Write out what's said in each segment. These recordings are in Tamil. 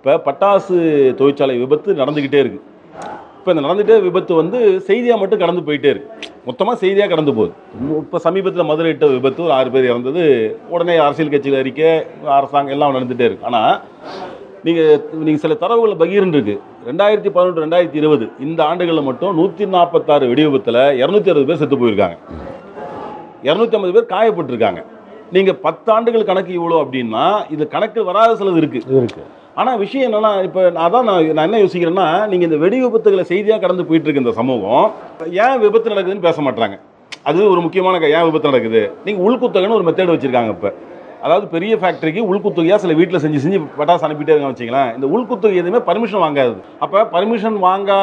இப்போ பட்டாசு தொழிற்சாலை விபத்து நடந்துக்கிட்டே இருக்குது. இப்போ இந்த நடந்துகிட்டே விபத்து வந்து செய்தியாக மட்டும் கடந்து போயிட்டே இருக்கு. மொத்தமாக செய்தியாக கடந்து போகுது. இப்போ சமீபத்தில் மதுரையிட்ட விபத்து ஒரு 6 பேர் இறந்தது. உடனே அரசியல் கட்சிகள் அறிக்கை, அரசாங்கம் எல்லாம் நடந்துகிட்டே இருக்கு. ஆனால் நீங்கள் சில தரவுகளை பகிர்ந்துருக்கு. 2018 2020 இந்த ஆண்டுகளில் மட்டும் 146 வெடி விபத்தில் 260 பேர் செத்து போயிருக்காங்க. 250 பேர் காயப்பட்டிருக்காங்க. நீங்கள் 10 ஆண்டுகள் கணக்கு இவ்வளோ அப்படின்னா இது கணக்கு வராத சிலது இருக்குது. ஆனால் விஷயம் என்னன்னா, இப்போ நான் என்ன யோசிக்கிறேன்னா, நீங்கள் இந்த வெடி விபத்துகளை செய்தியாக கடந்து போயிட்டு இருக்கு இந்த சமூகம், ஏன் விபத்து நடக்குதுன்னு பேச மாட்டாங்க. அது ஒரு முக்கியமான ஏன் விபத்து நடக்குது. நீங்கள் உள்குத்தகைன்னு ஒரு மெத்தேட் வச்சுருக்காங்க. இப்போ அதாவது பெரிய ஃபேக்ட்ரிக்கு உள்குத்தகையாக சில வீட்டில் செஞ்சு பட்டாசு அனுப்பிட்டே இருக்காங்க வச்சிங்களேன். இந்த உள்குத்தகை எதுவுமே பர்மிஷன் வாங்காது. அப்போ பர்மிஷன்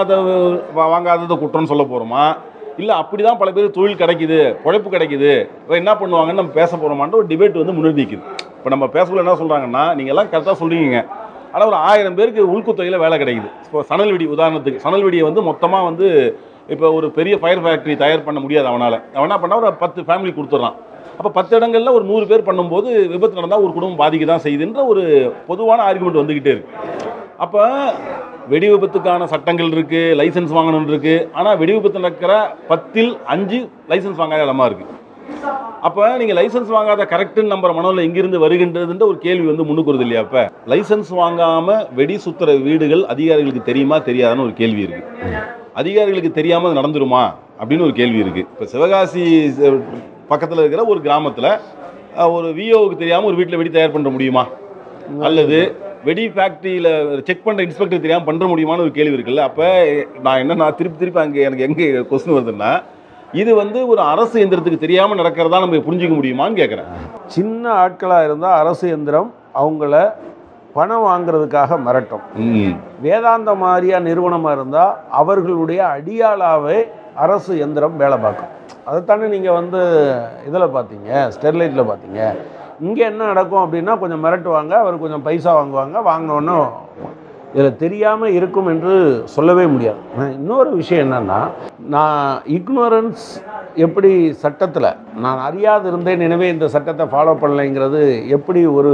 வாங்காதது குற்றம்னு சொல்ல போகிறோமா, இல்லை அப்படி தான் பல பேர் தொழில் கிடைக்குது, உழைப்பு கிடைக்குது, என்ன பண்ணுவாங்கன்னு நம்ம பேச போகிறோமான்ற ஒரு டிபேட் வந்து முன்னாடி நிற்குது. இப்போ நம்ம பேசக்குள்ள என்ன சொல்கிறாங்கன்னா, நீங்கள் எல்லாம் கரெக்டாக சொல்கிறீங்க, ஆனால் ஒரு 1000 பேருக்கு உள்குத்தகையில் வேலை கிடைக்குது. இப்போ சணல் வெடி உதாரணத்துக்கு, சணல் வெடியை வந்து மொத்தமாக வந்து இப்போ ஒரு பெரிய ஃபயர் ஃபேக்ட்ரி தயார் பண்ண முடியாது அவன் என்ன பண்ணால் ஒரு 10 ஃபேமிலி கொடுத்துட்றான். அப்போ 10 இடங்களில் ஒரு 100 பேர் பண்ணும்போது விபத்து நடந்தால் ஒரு குடும்பம் பாதிக்க தான் செய்யுதுன்ற ஒரு பொதுவான ஆர்குமெண்ட் வந்துக்கிட்டே இருக்கு. அப்போ வெடி விபத்துக்கான சட்டங்கள் இருக்குது, லைசன்ஸ் வாங்கணும்னு இருக்குது. ஆனால் வெடி விபத்து நடக்கிற 10ல் 5 லைசன்ஸ் வாங்காத இடமா இருக்குது. அப்போ நீங்கள் லைசன்ஸ் வாங்காத கரெக்டுன்னு நம்புற மனதில் எங்கிருந்து வருகின்றதுன்ற ஒரு கேள்வி வந்து முன்னுக்கு வருது இல்லையா. அப்போ லைசன்ஸ் வாங்காமல் வெடி சுற்றுற வீடுகள் அதிகாரிகளுக்கு தெரியுமா தெரியாதுன்னு ஒரு கேள்வி இருக்குது. அதிகாரிகளுக்கு தெரியாமல் அது நடந்துருமா அப்படின்னு ஒரு கேள்வி இருக்குது. இப்போ சிவகாசி பக்கத்தில் இருக்கிற ஒரு கிராமத்தில் ஒரு விஓவுக்கு தெரியாமல் ஒரு வீட்டில் வெடி தயார் பண்ண முடியுமா, அல்லது வெடி ஃபேக்ட்ரியில் செக் பண்ணுற இன்ஸ்பெக்டர் தெரியாமல் பண்ணுற முடியுமான்னு ஒரு கேள்வி இருக்குல்ல. அப்போ நான் திருப்பி அங்கே எனக்கு எங்கே கொஸ்டின் வருதுன்னா, இது வந்து ஒரு அரசு எந்திரத்துக்கு தெரியாமல் நடக்கிறதா நம்ம புரிஞ்சிக்க முடியுமான்னு கேட்குறேன். சின்ன ஆட்களாக இருந்தால் அரசு எந்திரம் அவங்கள பணம் வாங்கிறதுக்காக மிரட்டும். வேதாந்த மாதிரியாக நிறுவனமாக இருந்தால் அவர்களுடைய அடியாளாவே அரசு எந்திரம் வேலை பார்க்கும். அதைத்தானே நீங்கள் வந்து இதில் பார்த்தீங்க, ஸ்டெர்லைட்டில் பார்த்தீங்க. இங்கே என்ன நடக்கும் அப்படின்னா, கொஞ்சம் மிரட்டுவாங்க, அவர் கொஞ்சம் பைசா வாங்குவாங்க, வாங்கினோன்னு இதில் தெரியாமல் இருக்கும் என்று சொல்லவே முடியாது. இன்னொரு விஷயம் என்னென்னா, நான் இக்னோரன்ஸ் எப்படி சட்டத்தில் நான் அறியாது இருந்தேன், எனவே இந்த சட்டத்தை ஃபாலோ பண்ணலைங்கிறது எப்படி ஒரு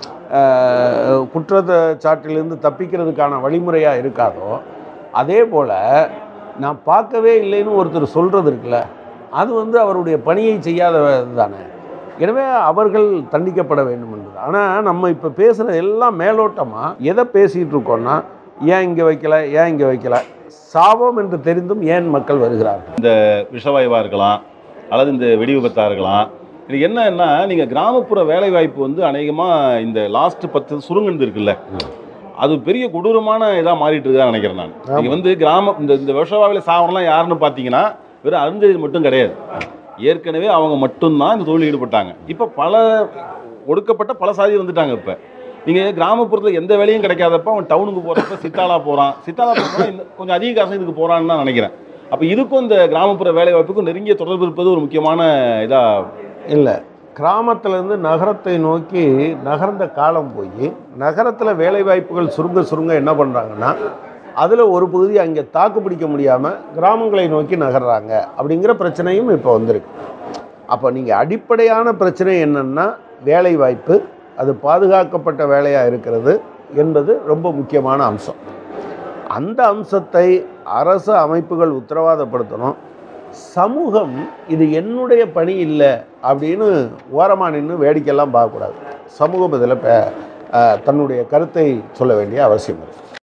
குற்றச்சாட்டிலிருந்து தப்பிக்கிறதுக்கான வழிமுறையாக இருக்காதோ, அதே போல் நான் பார்க்கவே இல்லைன்னு ஒருத்தர் சொல்கிறது இருக்குல்ல, அது வந்து அவருடைய பணியை செய்யாதது தானே. எனவே அவர்கள் தண்டிக்கப்பட வேண்டும் என்பது. ஆனால் நம்ம இப்போ பேசுகிற எல்லாம் மேலோட்டமாக எதை பேசிகிட்டு இருக்கோன்னா, ஏன் இங்கே வைக்கல, சாபம் என்று தெரிந்தும் ஏன் மக்கள் வருகிறார்கள். இந்த விஷவாயுவாக இருக்கலாம், அல்லது இந்த வெடி விபத்தாக இருக்கலாம். இது என்னன்னா, நீங்கள் கிராமப்புற வேலைவாய்ப்பு வந்து அநேகமாக இந்த லாஸ்ட் 10 சுருங்கந்து இருக்குல்ல, அது பெரிய கொடூரமான இதாக மாறிட்டு இருக்குதான் நினைக்கிறேன் நான். நீங்கள் வந்து இந்த விஷவாயில் சாவரெல்லாம் யாருன்னு பார்த்தீங்கன்னா வெறும் அருந்ததியர் மட்டும் கிடையாது. ஏற்கனவே அவங்க மட்டும்தான் இந்த தொழில் ஈடுபட்டாங்க. இப்போ ஒடுக்கப்பட்ட பல சாதி வந்துட்டாங்க. இப்போ நீங்கள் கிராமப்புறத்தில் எந்த வேலையும் கிடைக்காதப்ப அவன் டவுனுக்கு போகிறப்ப சித்தாலா போகிறான் கொஞ்சம் அதிக காசு இதுக்கு போகிறான்னு தான் நினைக்கிறேன். அப்போ இதுக்கும் இந்த கிராமப்புற வேலை வாய்ப்புக்கும் நெருங்கிய தொடர்பு இருப்பது ஒரு முக்கியமான இதாக இல்லை. கிராமத்திலேருந்து நகரத்தை நோக்கி நகர்ந்த காலம் போய் நகரத்தில் வேலை வாய்ப்புகள் சுருங்க என்ன பண்ணுறாங்கன்னா, அதில் ஒரு பகுதி அங்கே தாக்கு பிடிக்க முடியாமல் கிராமங்களை நோக்கி நகர்றாங்க அப்படிங்கிற பிரச்சனையும் இப்போ வந்திருக்கு. அப்போ நீங்கள் அடிப்படையான பிரச்சனை என்னென்னா, வேலை வாய்ப்பு அது பாதுகாக்கப்பட்ட வேலையாக இருக்கிறது என்பது ரொம்ப முக்கியமான அம்சம். அந்த அம்சத்தை அரசு அமைப்புகள் உத்தரவாதப்படுத்தணும். சமூகம் இது என்னுடைய பணி இல்லை அப்படின்னு ஓரமாக நின்று வேடிக்கையெல்லாம் பார்க்கக்கூடாது. சமூகம் இதில் தன்னுடைய கருத்தை சொல்ல வேண்டிய அவசியம் இருக்குது.